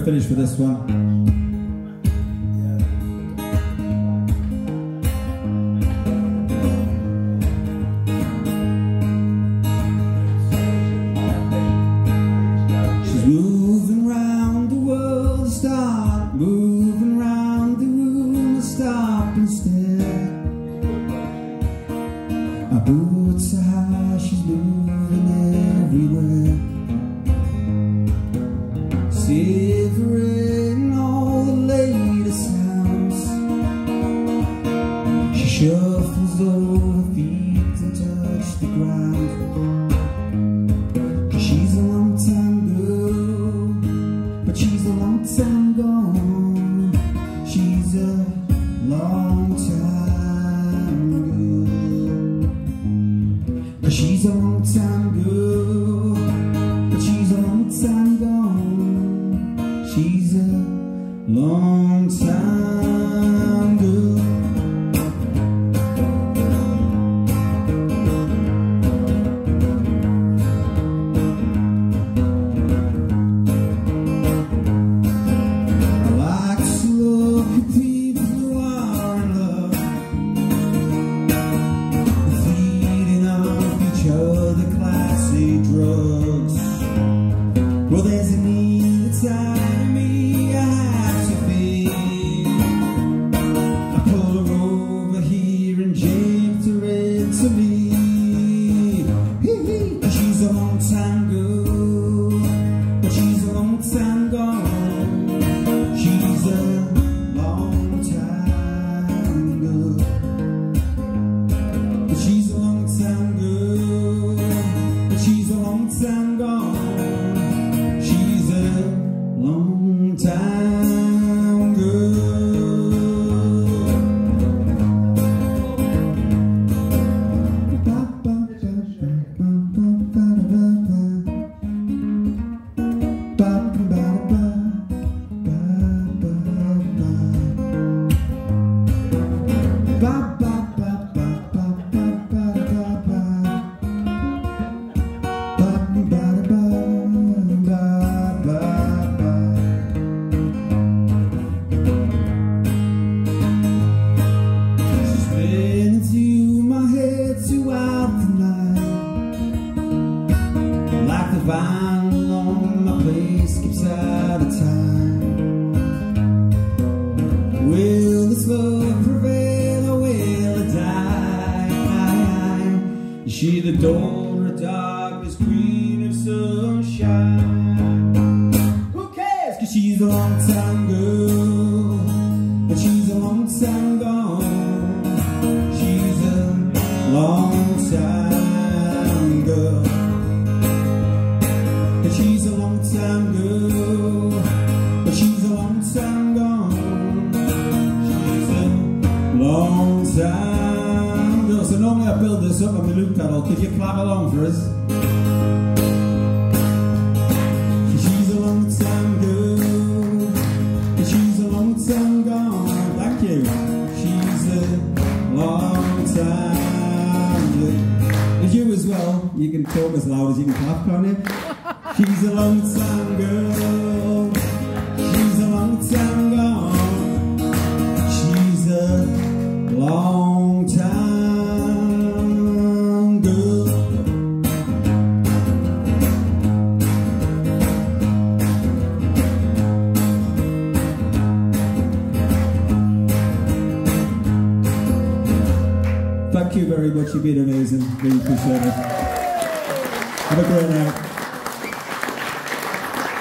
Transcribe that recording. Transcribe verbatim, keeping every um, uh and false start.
Finish for this one. She's moving round the world, start moving round the room, stop and stare. Our boots are high, she's moving everywhere, savoring all the latest sounds. She shuffles over her feet and touch the ground. She's a long time girl, but she's a long time gone. She's a long time girl. She's a long time girl, but she's a long time gone. She's a long time girl. I like to look at people who are in love, feeding off each other classic drugs. Well, there's a need that's out of me, I have to feel. I pull her over here and James her into me. She's a long time girl, but she's a long time gone. She's a long time girl, but she's a long time girl, but she's a long time gone. She's a long time girl. Ba, ba, ba, ba, ba, ba, ba, ba, ba, ba, ba, ba, ba, vine along my place keeps out of time. Will this love prevail or will it die? Is she the daughter of darkness, queen of sunshine? Who cares? Cause she's a long time girl, but she's a long time gone. She's a long time girl. She's a long time girl, but she's a long time gone. She's a long time girl. So normally I build this up on my loop pedal. Could you clap along for us? She's a long time girl, but she's a long time gone. Thank you. She's a long time girl. And you as well. You can talk as loud as you can clap, can't you? She's a long time girl, she's a long time gone. She's a long time girl. Thank you very much, you've been amazing, really appreciate it. Have a great night.